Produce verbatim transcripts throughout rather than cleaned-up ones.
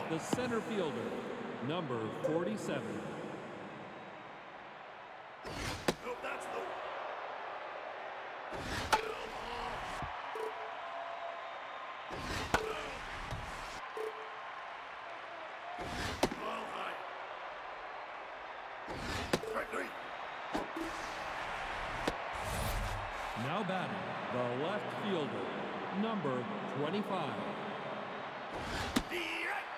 the center fielder, number forty-seven. Nope, that's low. Ball high. Strike three. Now batting, the left fielder, number twenty-five. Direct.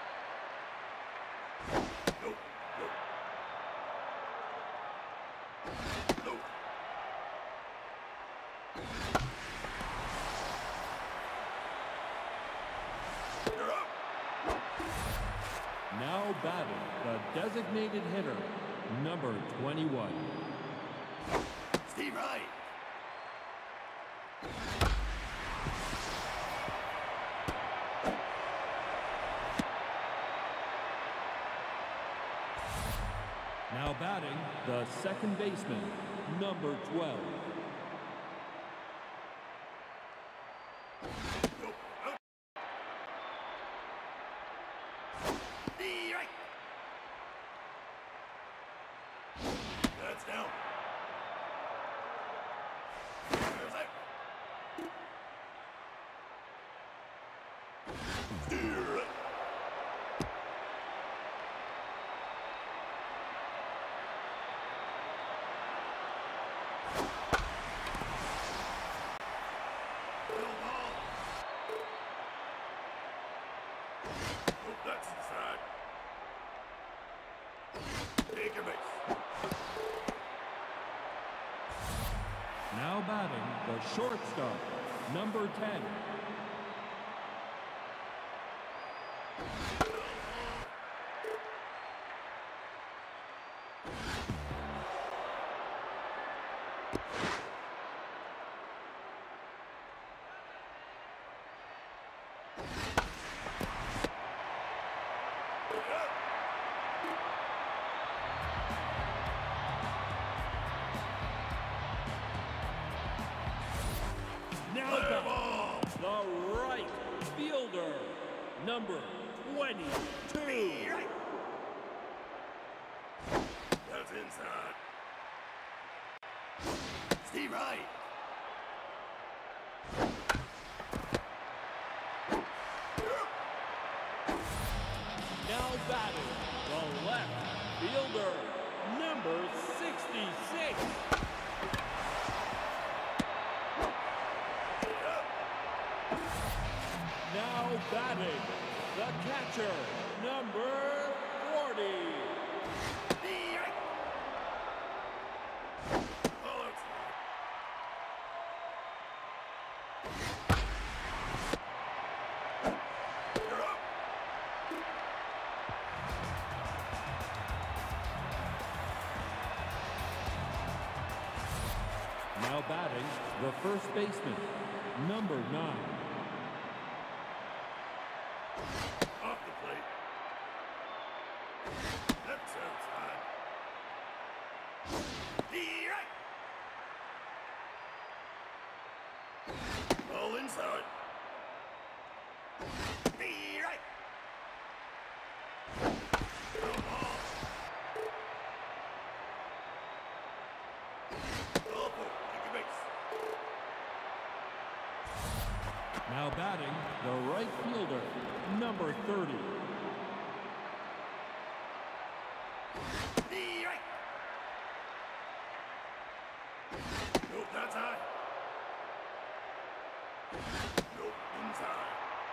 Nope, nope. Nope. You're up. Now batting, the designated hitter, number twenty-one. Steve Wright. Now batting, the second baseman, number twelve. Nope. Out. Direct. That's down. There's out. Direct. That's inside. Take a base. Now batting, the shortstop, number ten. Now batting, the right fielder, number twenty-two. That's inside. Steve Wright. Now batting, the left fielder, number sixty-six. Now batting, the catcher, number forty. All outside. You're up. Now batting, the first baseman, number nine. Off the plate. That's outside. Direct. Ball inside. Direct. Ball. Ball four. Take a base. Now batting, the right fielder, number thirty. Direct. Nope, that's high. Nope, inside.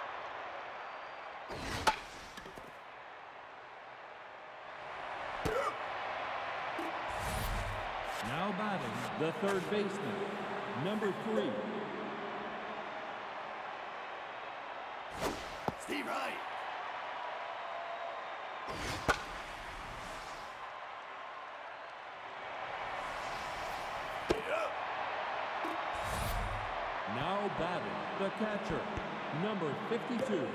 Now batting, the third baseman, number three. Steve Wright. Yeah. Now batting, the catcher, number fifty-two.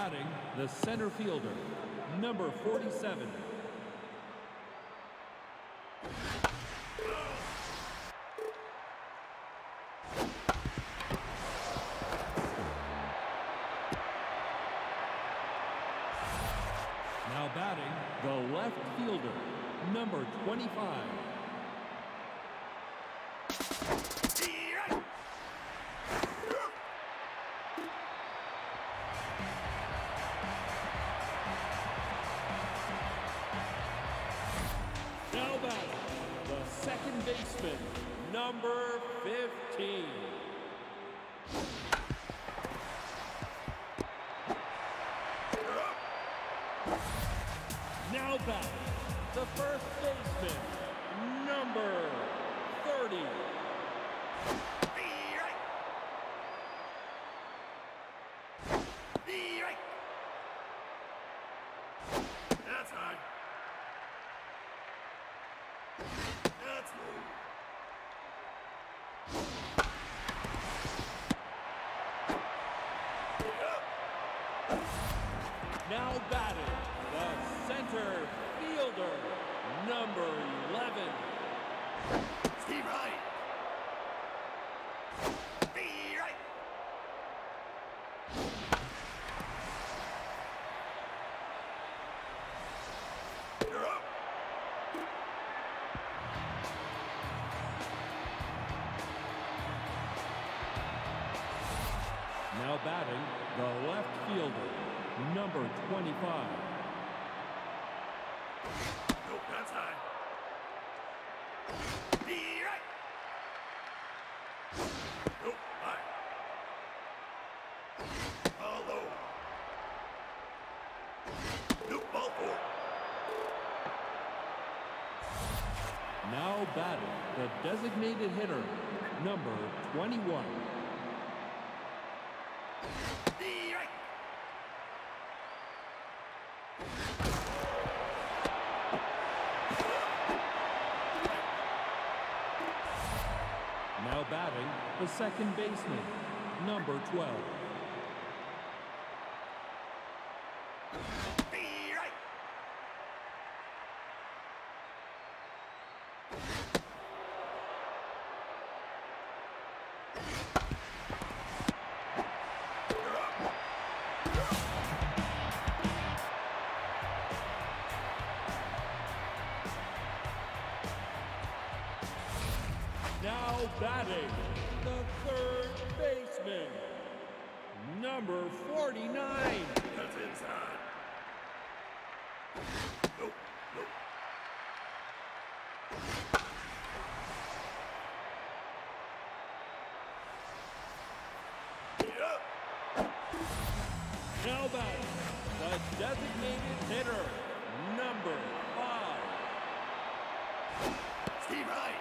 batting, the center fielder, number forty-seven. Now batting, the left fielder, number twenty-five. Now batting, the second baseman, number fifteen. Now batting, the first baseman, number thirty. That's high. That's low. Now batting, the center fielder, number eleven. Steve Wright. Be right. You're up. Now batting, the left fielder, number twenty-five. Nope, that's high. Be right. Nope, high. Ball low. Nope, ball four. Now batting, the designated hitter, number twenty-one. Be right. Now batting, the second baseman, number twelve. Be right. You're up. Now batting, the third baseman, number forty-nine. That's inside. Nope, nope. Yeah. Now batting, the designated hitter, number five. Steve Wright.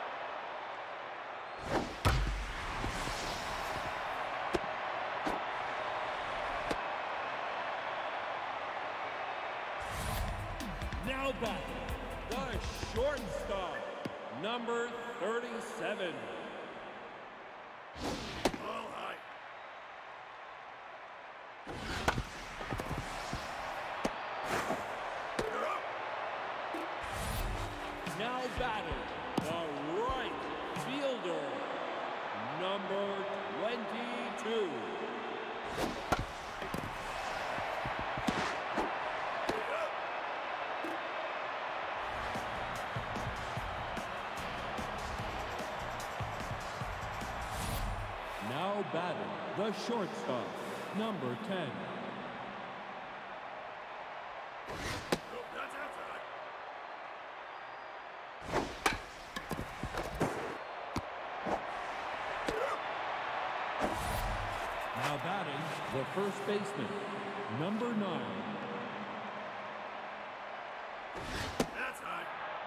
Now batting, the shortstop, number thirty-seven. Ball high. You're up. Now batting, the right fielder, number twenty-two. Now batting, the shortstop, number ten. Nope, that's outside. Now batting, the first baseman, number nine. That's high.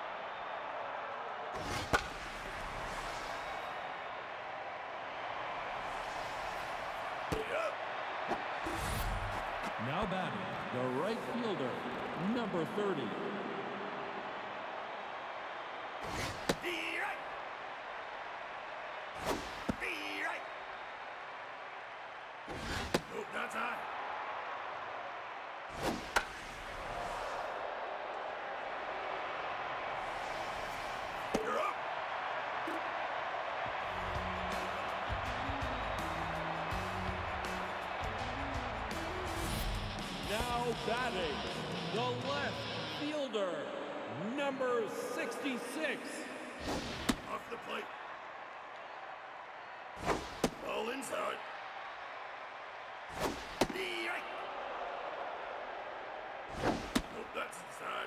Yeah. Now batting, the right fielder, number thirty. Be right. Be right. Nope, that's high. batting, the left fielder, number sixty-six. Off the plate. Ball inside. Strike. Nope, that's inside.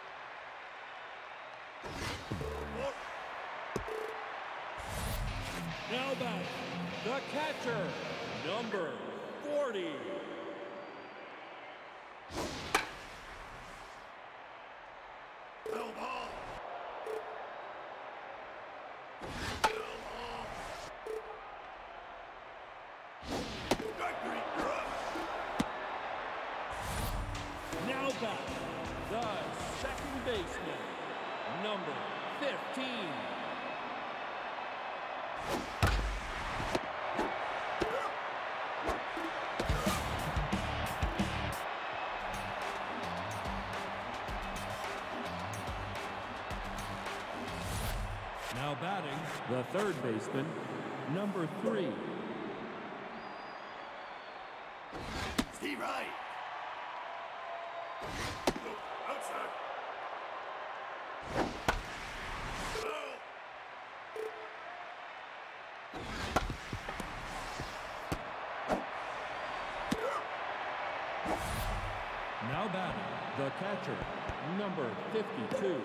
Walk. Now back, the catcher, number forty. Foul ball. Foul ball. Strike three, you're up. Now back, the second baseman, number fifteen. Now batting, the third baseman, number three. Steve Wright. Nope, outside. Foul. Now batting, the catcher, number fifty-two.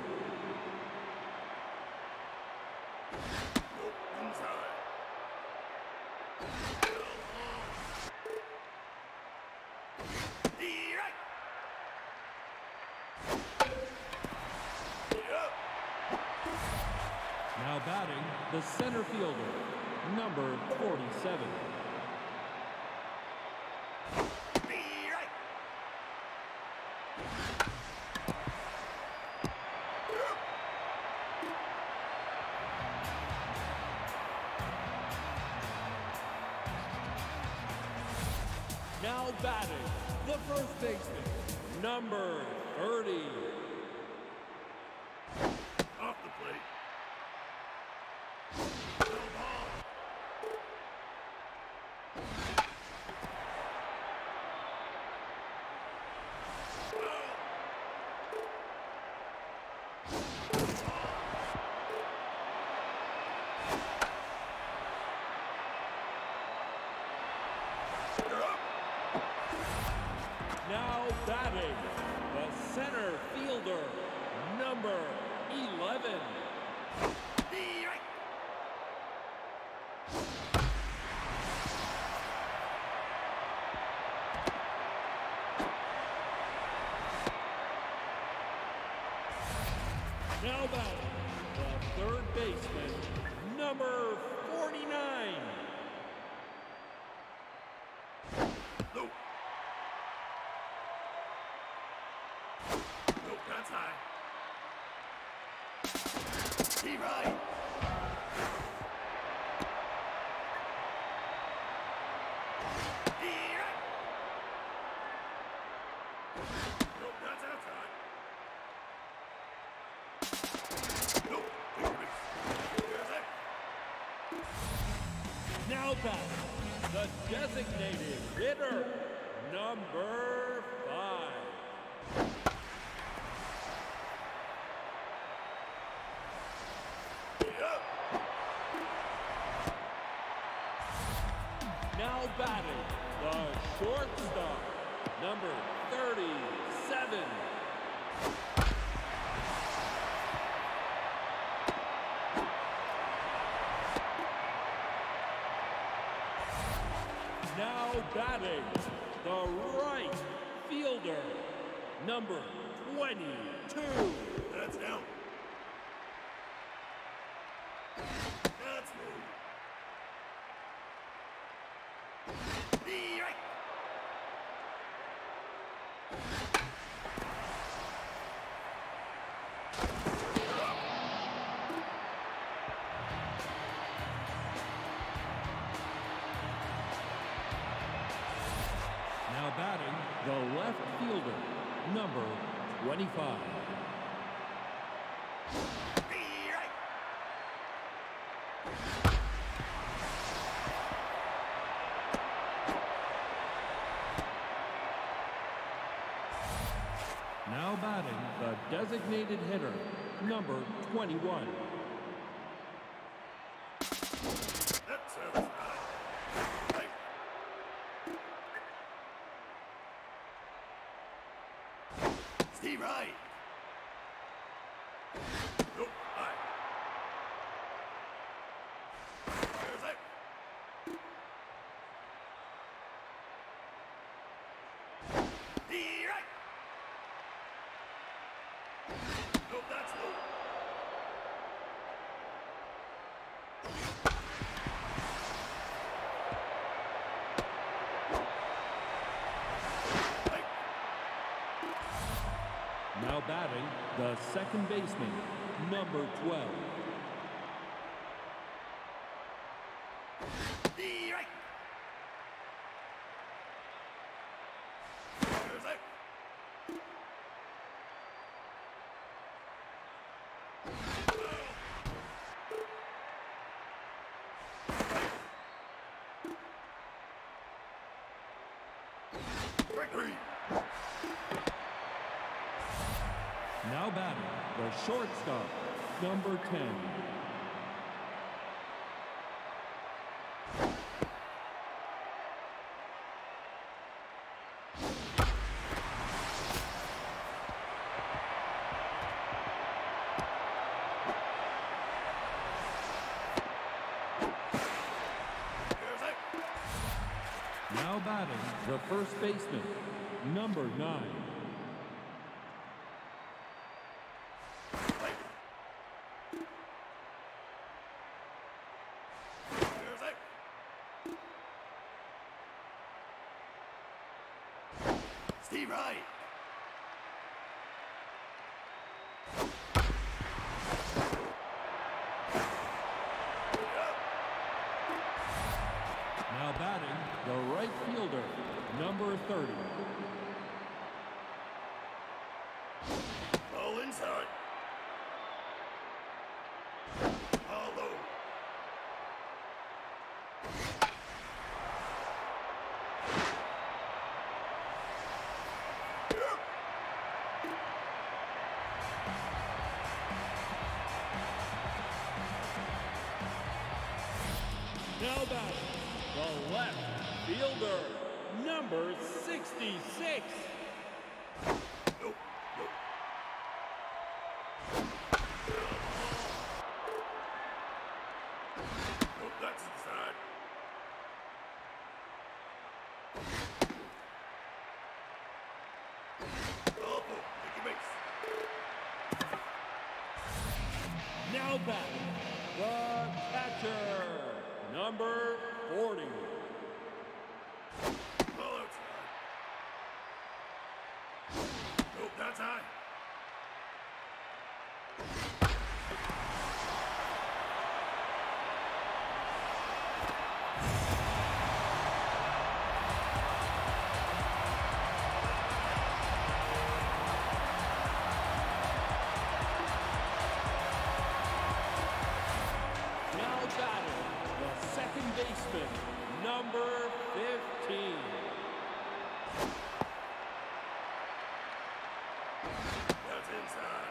Nope, inside. Foul ball. Strike. Yep. Now batting, the center fielder, number forty-seven. Strike. Now batting, the first baseman, number thirty. Off the plate. Foul ball. Foul. You're up. Now batting, the center fielder, number eleven. Strike. Now batting, the third baseman, number forty-nine. Nope. Nope, that's high. Steve Wright. Strike. Nope, that's outside. Nope, there's it. Now batting, the designated hitter, number five. Yep. Now batting, the shortstop, number thirty-seven. Now batting, the right fielder, number twenty-two. That's down. That's moved. Strike. Now batting, the left fielder, number twenty-five. Strike. designated hitter, number twenty-one. That sounds right. Right. Steve Wright. Nope. Right. There's that. Steve Wright. Nope, that's low. Right. Now batting, the second baseman, number twelve. Steve Wright. There's that. Strike three. Now batting, the shortstop, number ten. There's that. Now batting, the first baseman, number nine. Right. There's that. Steve Wright. Now batting, the right fielder, number thirty. Ball inside. Ball low. Now batting, the left fielder, number sixty-six. Nope. Nope. Nope, that's inside. Ball four. Take your base. Now batting, the catcher, number forty. Ball outside. Nope, that's high. Now batting, the second baseman, number fifteen. That's inside.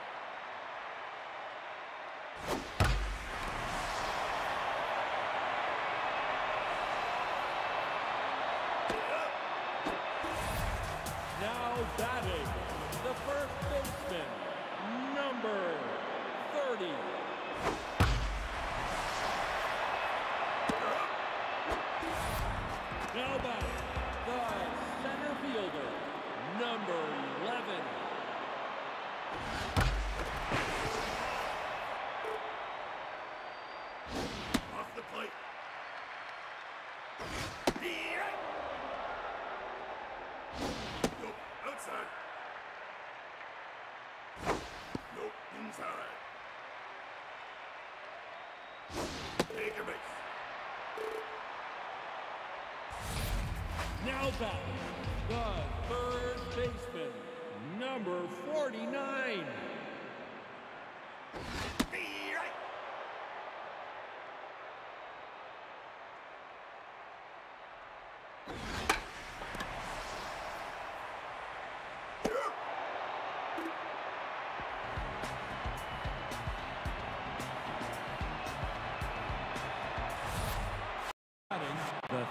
Now batting, the first baseman, number thirty. Now batting, the center fielder, number eleven. Off the plate. Steve Wright. Nope, outside. Nope, inside. Take your base. Now batting, the third baseman, number forty-nine. Steve Wright.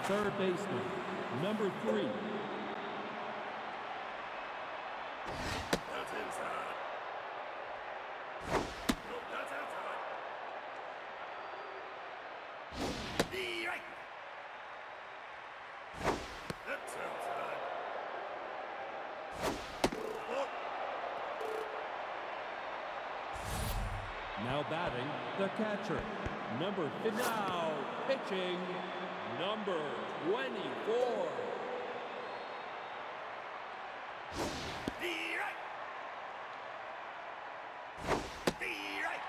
Third baseman, number three. That's inside. Nope, that's outside. The right. That's outside. Oh. Now batting, the catcher, number fifty. Now pitching, number twenty-four. The right. The right.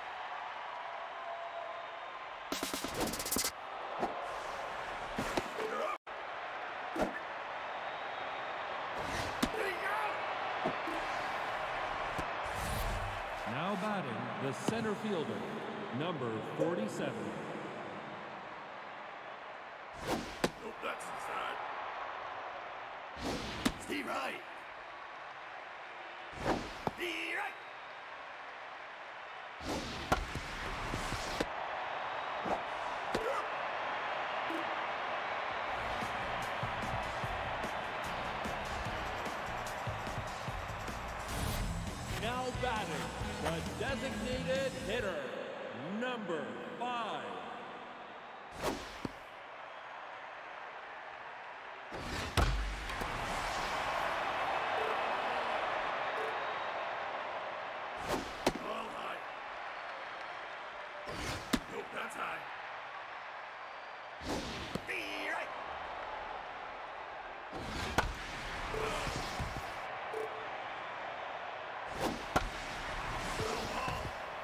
You're up. There you go. Now batting, the center fielder, number forty-seven. Nope, that's inside. Steve Wright. The right. Now batting, the designated hitter, number five. Ball high. Nope, that's high. The right. Little ball.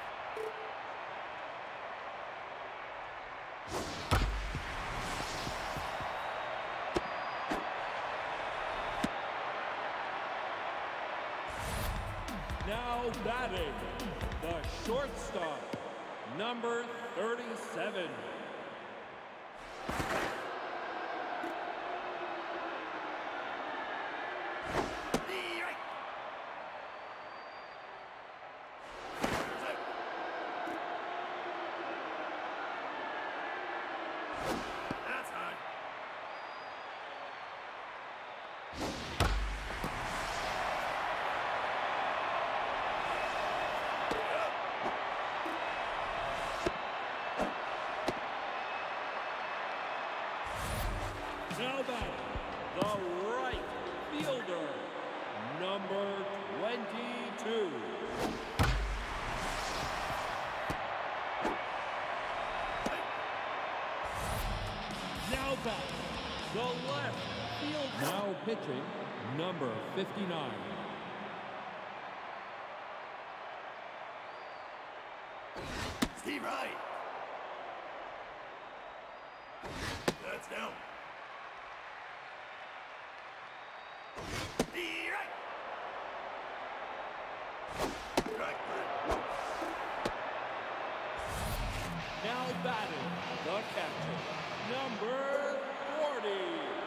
Now batting, the shortstop, number thirty-seven. The right. That's high. Now batting, the right fielder, number twenty-two. Now batting, the left fielder. Now pitching, number fifty-nine. Steve Wright. That's down. The right. Right foot. Now batting, the catcher, number forty.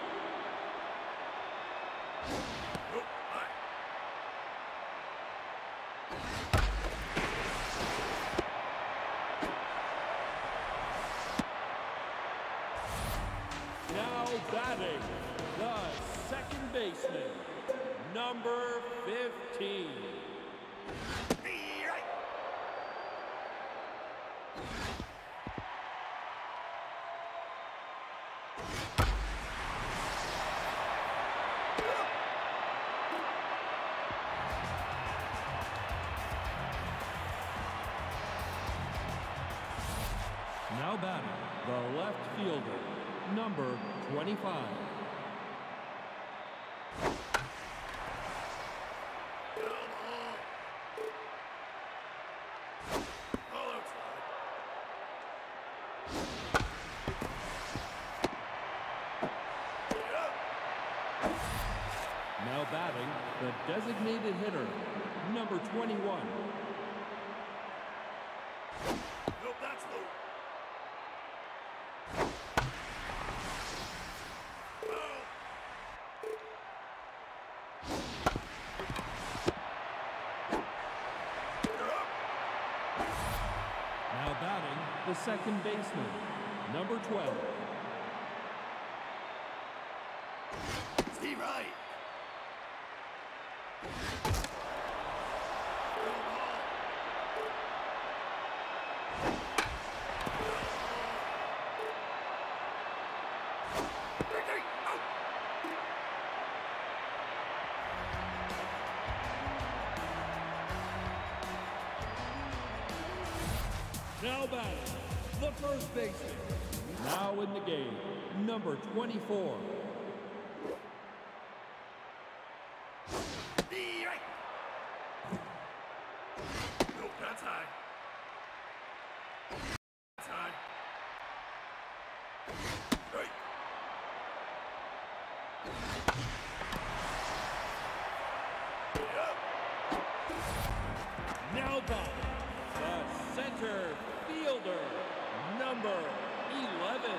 Nope, high. Now batting, the second baseman, number fifteen. The right. Now batting, the left fielder, number twenty-five. Down ball. Ball outside. Yeah. Now batting, the designated hitter, number twenty-one. Nope, that's low. Foul. You're up. Now batting, the second baseman, number twelve. Steve right. Now batting, the first baseman. Now in the game, number twenty-four. Nope, that's high. That's high. Right. Yep. Now batting, the center fielder, number eleven.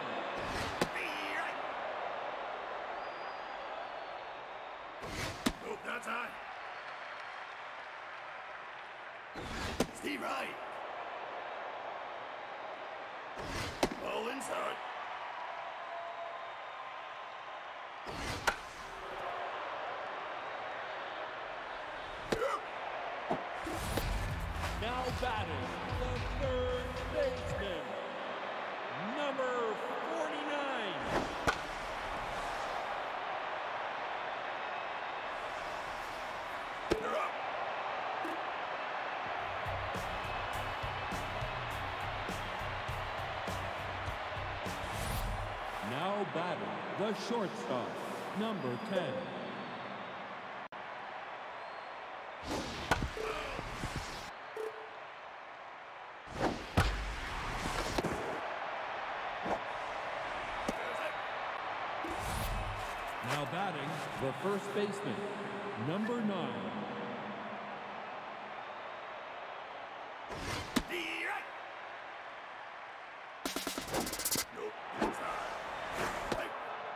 Nope, that's high. Steve right. Ball inside. Now batting, the third baseman, number forty-nine. You're up. Now batting, the shortstop, number ten. Now batting, the first baseman, number nine. Nope, inside. Right.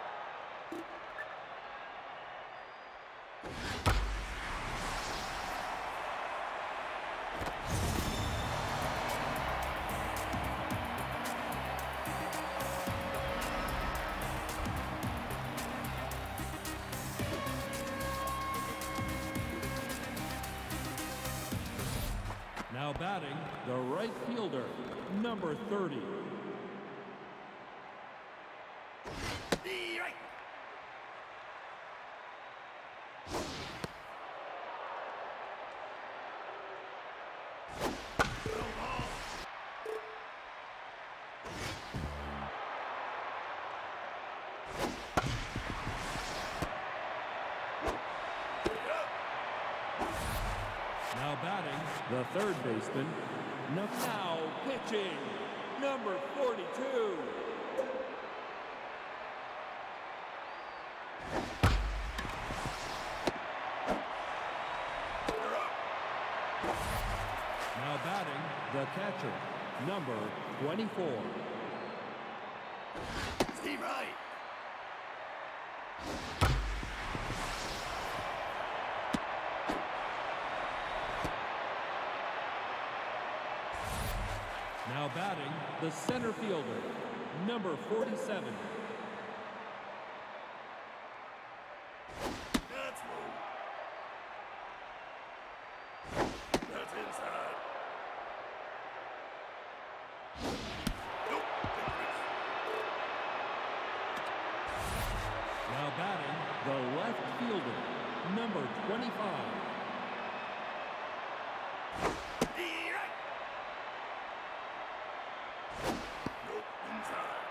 Now batting, the right fielder, number thirty. Right. Go ball. Now batting, the third baseman, no- now pitching, number forty-two. You're up. Now batting, the catcher, number twenty-four. Steve right. Now batting, the center fielder, number forty-seven. That's low. That's inside. Nope. Now batting, the left fielder, number twenty-five. Right. Nope, inside.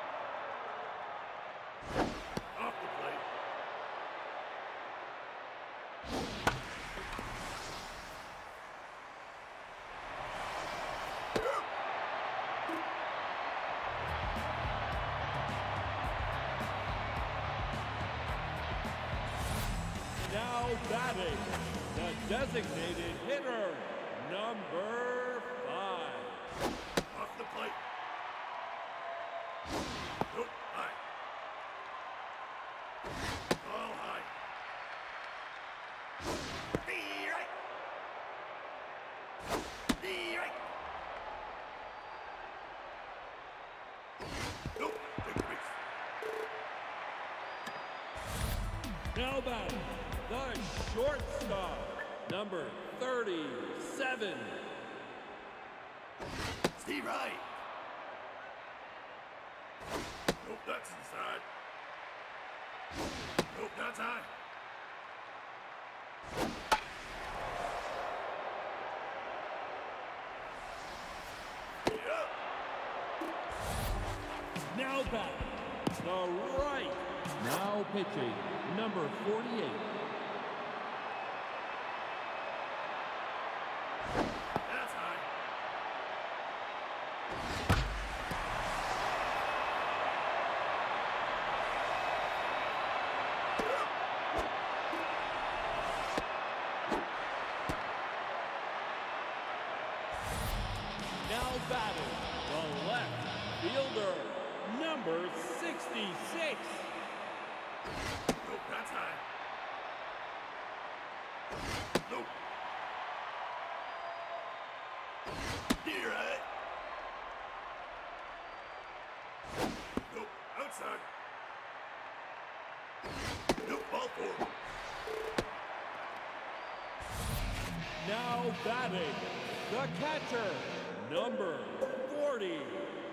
Off the plate. Now batting, the designated hitter, number five. Off the plate. Nope, high. Ball high. Be right. Be right. Nope, take the base. Now batting, the shortstop, number thirty-seven. Steve Wright. Nope, that's inside. Nope, that's high. Now batting, the right. Now pitching, number forty-eight. That's high. Now batting, the left fielder, number sixty-six. Nope, that's high. Nope. You're right. Nope, outside. Nope, ball four. Now batting, the catcher, number forty.